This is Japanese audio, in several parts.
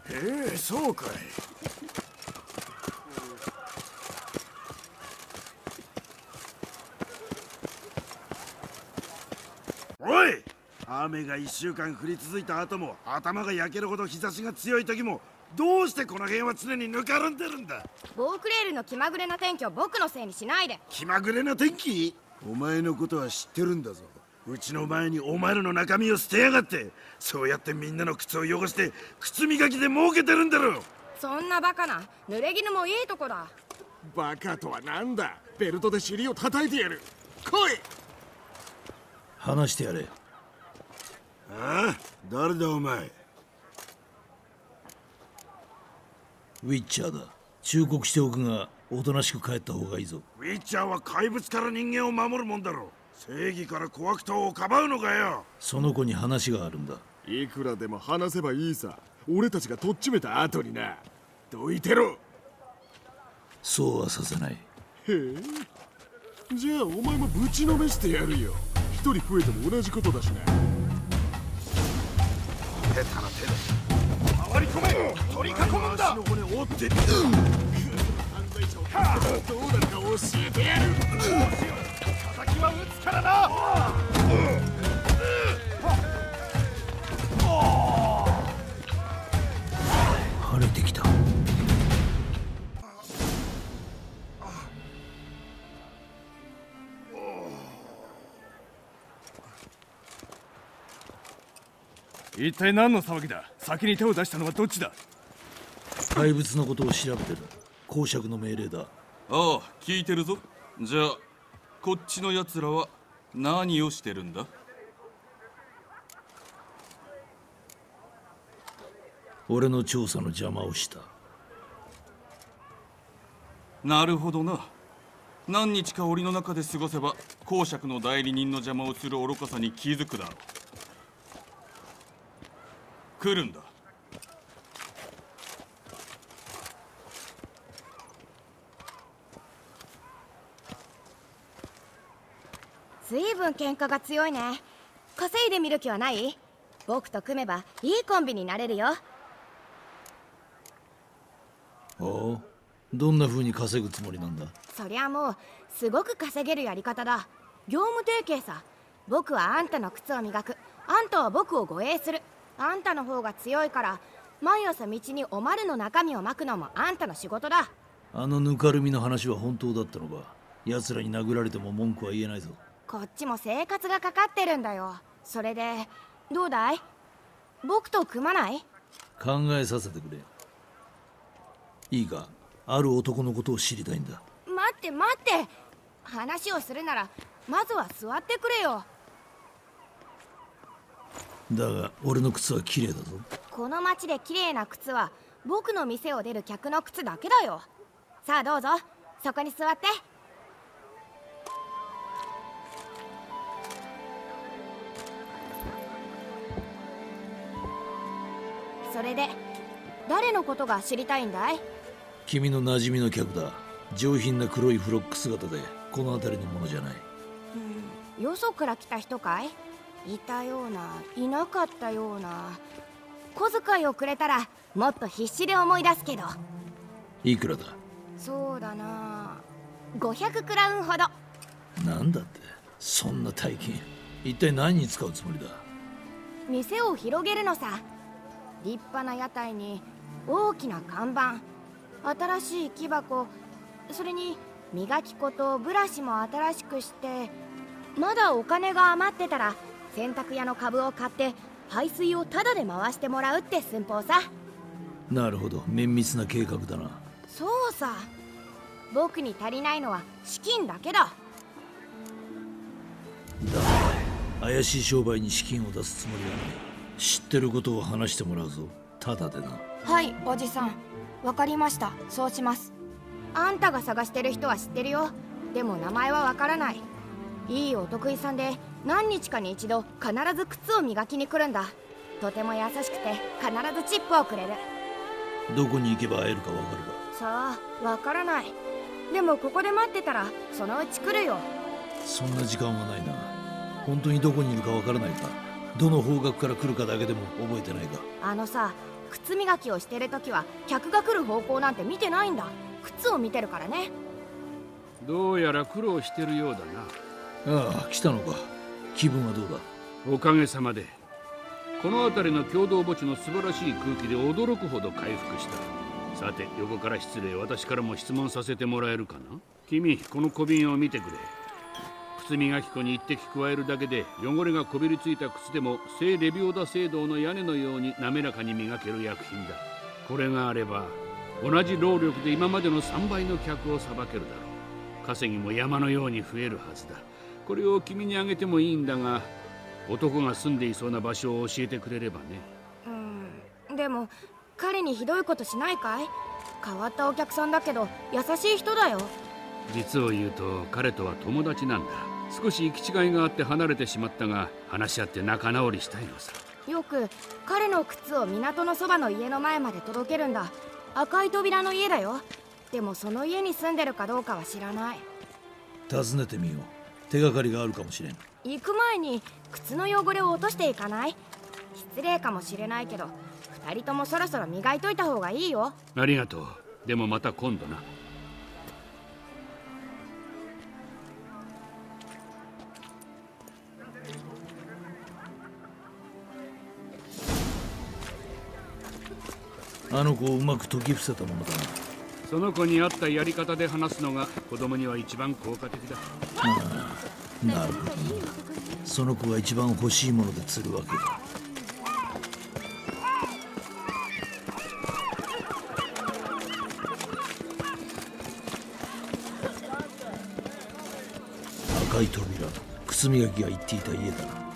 へえ、そうかい。おい、雨が1週間降り続いた後も頭が焼けるほど日差しが強い時もどうしてこの辺は常にぬかるんでるんだ。 ボークレールの気まぐれな天気を僕のせいにしないで。 気まぐれな天気？お前のことは知ってるんだぞ。うちの前にお前らの中身を捨てやがって、そうやってみんなの靴を汚して靴磨きで儲けてるんだろ。 そんなバカな。濡れ衣もいいとこだ。 バカとはなんだ。ベルトで尻を叩いてやる。来い。 話してやれ。 ああ、誰だお前。 ウィッチャーだ。忠告しておくがおとなしく帰った方がいいぞ。 ウィッチャーは怪物から人間を守るもんだろ。正義から小悪党をかばうのかよ。 その子に話があるんだ。 いくらでも話せばいいさ。俺たちがとっちめた後にな。どいてろ。 そうはさせない。 へえ。じゃあお前もぶちのめしてやるよ。一人増えても同じことだしな。 下手な手で回り込め。取り囲むんだ。足の骨を折って犯罪者を助けてどうなるか教えてやる。 敵は撃つからな。 晴れてきた。 一体何の騒ぎだ。先に手を出したのはどっちだ。 怪物のことを調べてる。公爵の命令だ。 ああ、聞いてるぞ。じゃあこっちのやつらは何をしてるんだ。 俺の調査の邪魔をした。 なるほどな。何日か檻の中で過ごせば公爵の代理人の邪魔をする愚かさに気づくだろう。来るんだ。 ずいぶん喧嘩が強いね。稼いでみる気はない？僕と組めばいいコンビになれるよ。 おう、どんな風に稼ぐつもりなんだ。 そりゃもうすごく稼げるやり方だ。業務提携さ。僕はあんたの靴を磨く。あんたは僕を護衛する。あんたの方が強いから毎朝道におまるの中身をまくのもあんたの仕事だ。 あのぬかるみの話は本当だったのか。奴らに殴られても文句は言えないぞ。 こっちも生活がかかってるんだよ。それでどうだい？僕と組まない？ 考えさせてくれ。いいか、ある男のことを知りたいんだ。 待って待って。話をするならまずは座ってくれよ。 だが俺の靴は綺麗だぞ。 この街で綺麗な靴は僕の店を出る客の靴だけだよ。さあどうぞ、そこに座って。それで誰のことが知りたいんだい？ 君の馴染みの客だ。上品な黒いフロック姿でこの辺りのものじゃない。 よそから来た人かい？いたような、いなかったような。小遣いをくれたらもっと必死で思い出すけど。 いくらだ？ そうだな、500クラウンほど。 なんだって、そんな大金一体何に使うつもりだ？ 店を広げるのさ。立派な屋台に大きな看板、新しい木箱、それに磨き粉とブラシも新しくして、まだお金が余ってたら洗濯屋の株を買って排水をタダで回してもらうって寸法さ。 なるほど、綿密な計画だな。 そうさ。僕に足りないのは資金だけだ。 怪しい商売に資金を出すつもりはない。知ってることを話してもらうぞ。タダでな。 はい、おじさん。わかりました。そうします。あんたが探してる人は知ってるよ。でも名前はわからない。いいお得意さんで何日かに一度必ず靴を磨きに来るんだ。とても優しくて必ずチップをくれる。 どこに行けば会えるかわかるか？ さあ、わからない。でもここで待ってたらそのうち来るよ。 そんな時間はないな。本当にどこにいるかわからないか？どの方角から来るかだけでも覚えてないか？ あのさ、 靴磨きをしてるときは客が来る方向なんて見てないんだ。靴を見てるからね。 どうやら苦労してるようだな。 ああ、来たのか。気分はどうだ？ おかげさまで。この辺りの共同墓地の素晴らしい空気で驚くほど回復した。さて、横から失礼、私からも質問させてもらえるかな。君、この小瓶を見てくれ。靴磨き粉に一滴加えるだけで汚れがこびりついた靴でも聖レビオダ聖堂の屋根のように滑らかに磨ける薬品だ。これがあれば同じ労力で今までの3倍の客をさばけるだろう。稼ぎも山のように増えるはずだ。これを君にあげてもいいんだが、男が住んでいそうな場所を教えてくれればね。 でも彼にひどいことしないかい？変わったお客さんだけど優しい人だよ。 実を言うと彼とは友達なんだ。少し行き違いがあって離れてしまったが、話し合って仲直りしたいのさ。 よく彼の靴を港のそばの家の前まで届けるんだ。赤い扉の家だよ。でもその家に住んでるかどうかは知らない。 訪ねてみよう。手がかりがあるかもしれん。 行く前に靴の汚れを落としていかない？失礼かもしれないけど2人ともそろそろ磨いといた方がいいよ。 ありがとう。でもまた今度な。 あの子をうまく解き伏せたものだな。 その子に合ったやり方で話すのが子供には一番効果的だ。 なるほど。その子が一番欲しいもので釣るわけだ。赤い扉、靴磨きが言っていた家だな。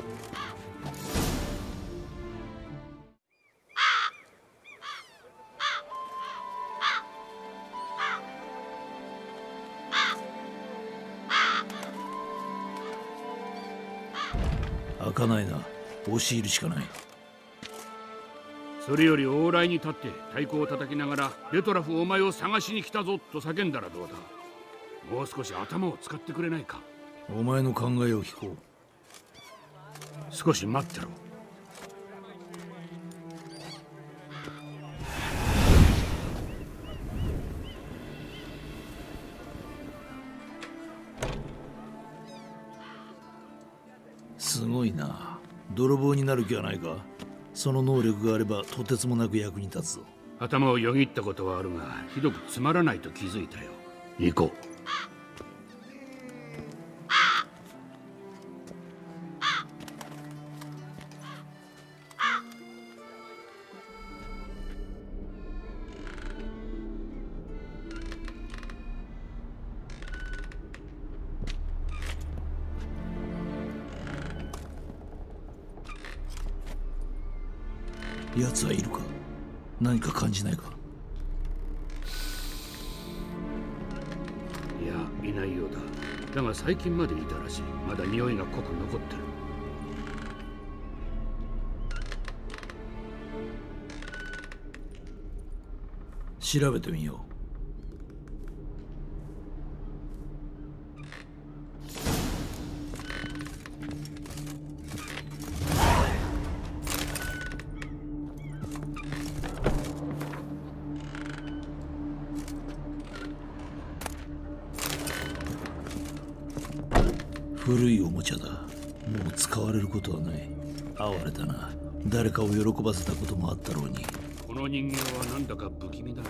開かないな。押し入るしかない。 それより往来に立って太鼓を叩きながら、レトラフお前を探しに来たぞと叫んだらどうだ。もう少し頭を使ってくれないか。 お前の考えを聞こう。 少し待ってろ。 すごいな。泥棒になる気はないか？その能力があればとてつもなく役に立つぞ。 頭をよぎったことはあるが、ひどくつまらないと気づいたよ。行こう。 奴はいるか？何か感じないか？ いや、いないようだ。だが最近までいたらしい。まだ匂いが濃く残ってる。 調べてみよう。古いおもちゃだ。もう使われることはない。哀れだな。誰かを喜ばせたこともあったろうに。 この人間はなんだか不気味だな。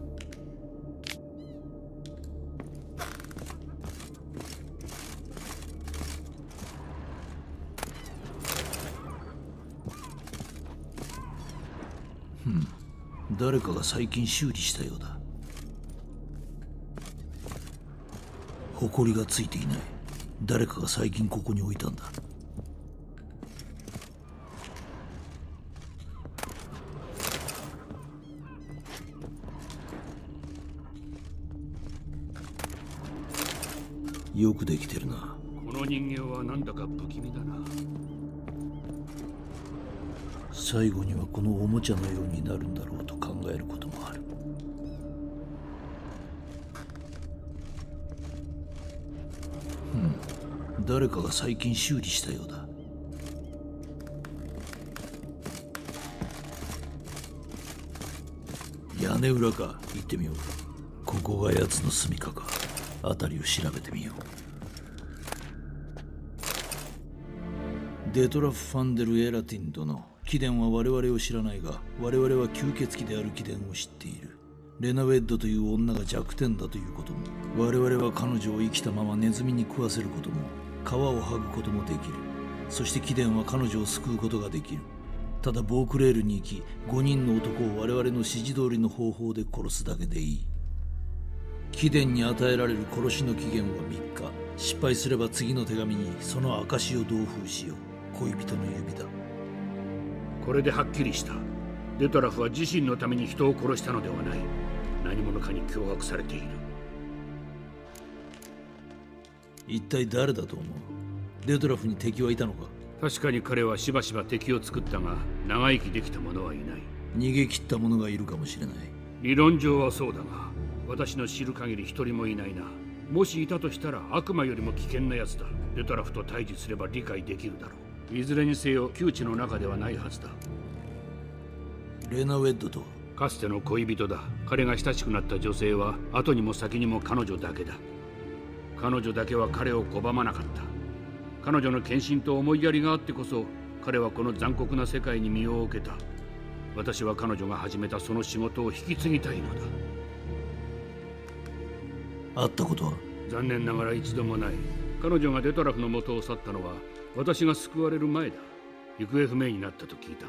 誰かが最近修理したようだ。埃がついていない。誰かが最近ここに置いたんだ。よくできてるな。 この人間はなんだか不気味だな。 最後にはこのおもちゃのようになるんだろうと考えることもある。誰かが最近修理したようだ。 屋根裏か。行ってみよう。ここが奴の住みかか。辺りを調べてみよう。デトラフ・ファンデル・エラティン殿、貴殿は我々を知らないが、我々は吸血鬼である貴殿を知っている。レナウェッドという女が弱点だということも、我々は彼女を生きたままネズミに食わせることも、皮を剥ぐこともできる。そして貴殿は彼女を救うことができる。ただボークレールに行き、5人の男を我々の指示通りの方法で殺すだけでいい。貴殿に与えられる殺しの期限は3日。失敗すれば次の手紙にその証を同封しよう。恋人の指だ。 これではっきりした。デトラフは自身のために人を殺したのではない。何者かに脅迫されている。 一体誰だと思う？デトラフに敵はいたのか？ 確かに彼はしばしば敵を作ったが、長生きできた者はいない。 逃げ切った者がいるかもしれない。 理論上はそうだが、私の知る限り一人もいないな。もしいたとしたら悪魔よりも危険なやつだ。デトラフと対峙すれば理解できるだろう。いずれにせよ窮地の中ではないはずだ。 レナウェッドとかつての恋人だ。彼が親しくなった女性は後にも先にも彼女だけだ。彼女だけは彼を拒まなかった。彼女の献身と思いやりがあってこそ、彼はこの残酷な世界に身を置けた。私は彼女が始めたその仕事を引き継ぎたいのだ。 会ったことは？ 残念ながら一度もない。彼女がデトラフの元を去ったのは私が救われる前だ。行方不明になったと聞いたが。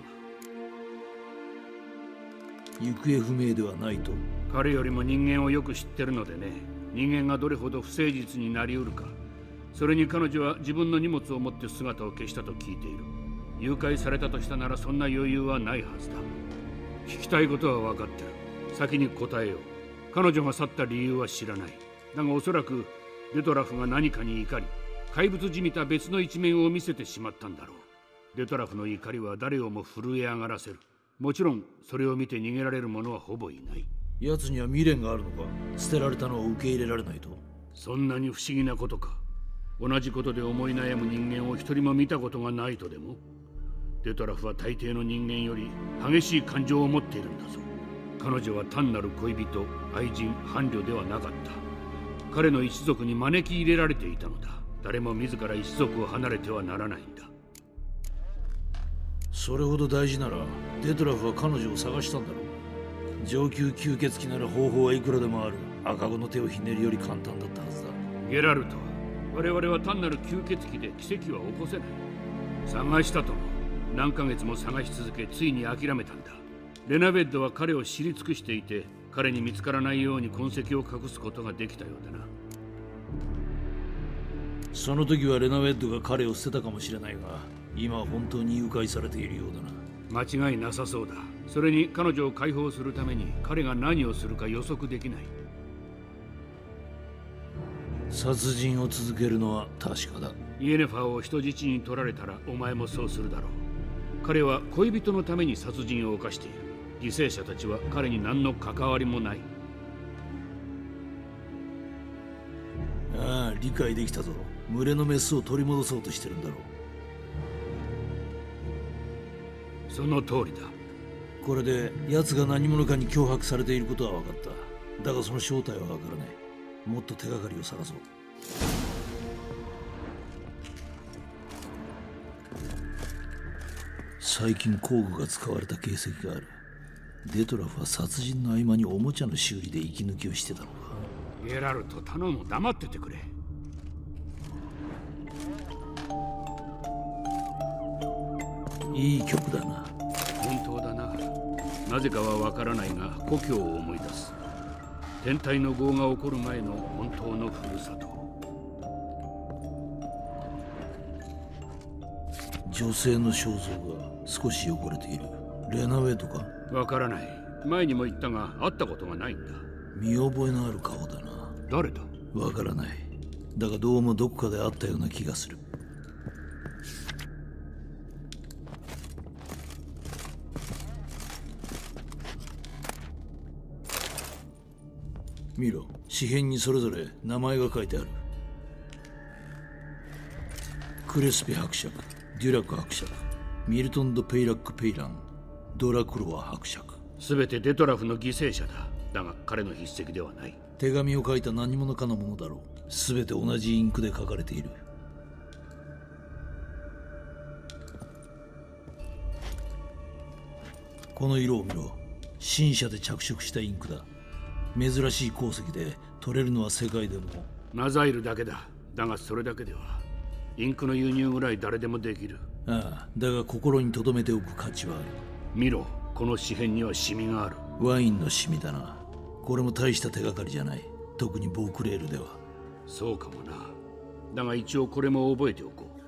行方不明ではないと？ 彼よりも人間をよく知ってるのでね。人間がどれほど不誠実になりうるか。それに彼女は自分の荷物を持って姿を消したと聞いている。誘拐されたとしたならそんな余裕はないはずだ。聞きたいことは分かってる。先に答えよう。彼女が去った理由は知らない。だがおそらくデトラフが何かに怒り、怪物じみた別の一面を見せてしまったんだろう。デトラフの怒りは誰をも震え上がらせる。もちろんそれを見て逃げられる者はほぼいない。 奴には未練があるのか？捨てられたのを受け入れられないと？ そんなに不思議なことか。同じことで思い悩む人間を一人も見たことがないとでも？デトラフは大抵の人間より激しい感情を持っているんだぞ。彼女は単なる恋人、愛人、伴侶ではなかった。彼の一族に招き入れられていたのだ。誰も自ら一族を離れてはならないんだ。 それほど大事ならデトラフは彼女を探したんだろう。上級吸血鬼なら方法はいくらでもある。赤子の手をひねるより簡単だったはずだ。 ゲラルト、我々は単なる吸血鬼で奇跡は起こせない。探したとも何ヶ月も探し続け、ついに諦めたんだ。レナベッドは彼を知り尽くしていて、彼に見つからないように痕跡を隠すことができたようだな。 その時はレナウェッドが彼を捨てたかもしれないが、今は本当に誘拐されているようだな。 間違いなさそうだ。それに彼女を解放するために彼が何をするか予測できない。 殺人を続けるのは確かだ。 イエネファーを人質に取られたらお前もそうするだろう。彼は恋人のために殺人を犯している。犠牲者たちは彼に何の関わりもない。 ああ、理解できたぞ。群れのメスを取り戻そうとしてるんだろう。 その通りだ。 これで奴が何者かに脅迫されていることは分かった。だがその正体は分からない。もっと手がかりを探そう。最近工具が使われた形跡がある。デトラフは殺人の合間におもちゃの修理で息抜きをしてたのか。 ゲラルト、頼む、黙っててくれ。 いい曲だな。 本当だな。なぜかはわからないが故郷を思い出す。天体の業が起こる前の本当のふるさと。 女性の肖像が少し汚れている。レナウェイとか？ わからない。前にも言ったが会ったことがないんだ。 見覚えのある顔だな。 誰だ？ わからない。だがどうもどこかで会ったような気がする。見ろ、紙片にそれぞれ名前が書いてある。クレスペ伯爵、デュラク伯爵、ミルトン・ド・ペイラック・ペイラン、ドラクロワ伯爵。 全てデトラフの犠牲者だ。だが彼の筆跡ではない。 手紙を書いた何者かのものだろう。全て同じインクで書かれている。この色を見ろ。新車で着色したインクだ。珍しい鉱石で取れるのは世界でもナザイルだけだ。だがそれだけではインクの輸入ぐらい誰でもできる。 ああ、だが心に留めておく価値はある。 見ろ、この紙片にはシミがある。 ワインのシミだな。これも大した手がかりじゃない。特にボークレールでは。 そうかもな。だが一応これも覚えておこう。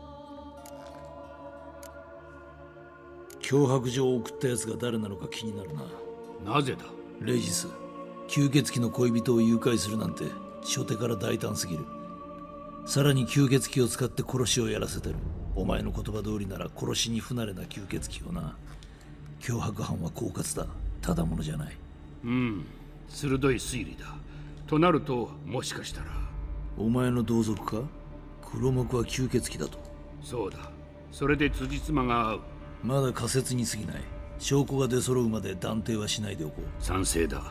脅迫状を送ったやつが誰なのか気になるな。 なぜだ。 レジス、吸血鬼の恋人を誘拐するなんて初手から大胆すぎる。さらに吸血鬼を使って殺しをやらせてる。お前の言葉通りなら殺しに不慣れな吸血鬼をな。脅迫犯は狡猾だ。ただものじゃない。 鋭い推理だ。となるともしかしたらお前の同族か。黒幕は吸血鬼だと。 そうだ。それで辻褄が合う。 まだ仮説に過ぎない。証拠が出揃うまで断定はしないでおこう。 賛成だ。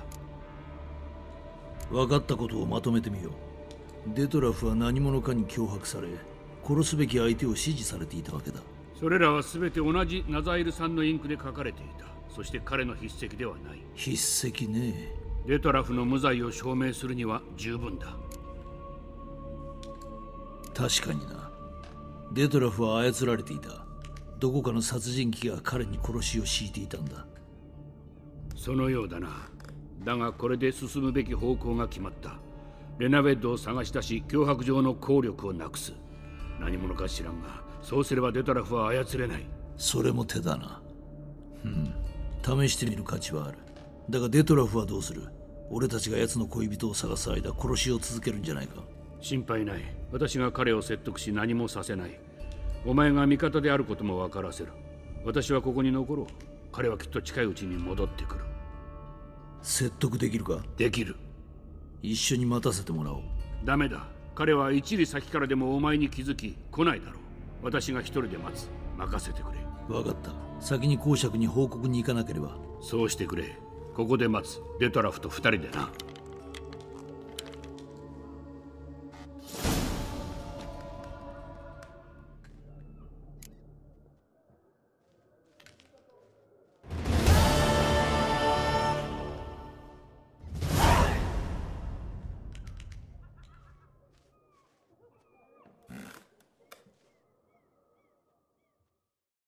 分かったことをまとめてみよう。デトラフは何者かに脅迫され、殺すべき相手を指示されていたわけだ。 それらは全て同じナザイルさんのインクで書かれていた。そして彼の筆跡ではない。 筆跡ね。 デトラフの無罪を証明するには十分だ。 確かにな。デトラフは操られていた。どこかの殺人鬼が彼に殺しを強いていたんだ。 そのようだな。だがこれで進むべき方向が決まった。レナウェッドを探し出し、脅迫状の効力をなくす。何者か知らんが、そうすればデトラフは操れない。 それも手だな。試してみる価値はある。だがデトラフはどうする。俺たちが奴の恋人を探す間、殺しを続けるんじゃないか。 心配ない。私が彼を説得し何もさせない。お前が味方であることも分からせる。私はここに残ろう。彼はきっと近いうちに戻ってくる。 説得できるか。 できる。 一緒に待たせてもらおう。 ダメだ。彼は一里先からでもお前に気づき来ないだろう。私が一人で待つ。任せてくれ。 分かった。先に公爵に報告に行かなければ。 そうしてくれ。ここで待つ。デトラフと二人でな。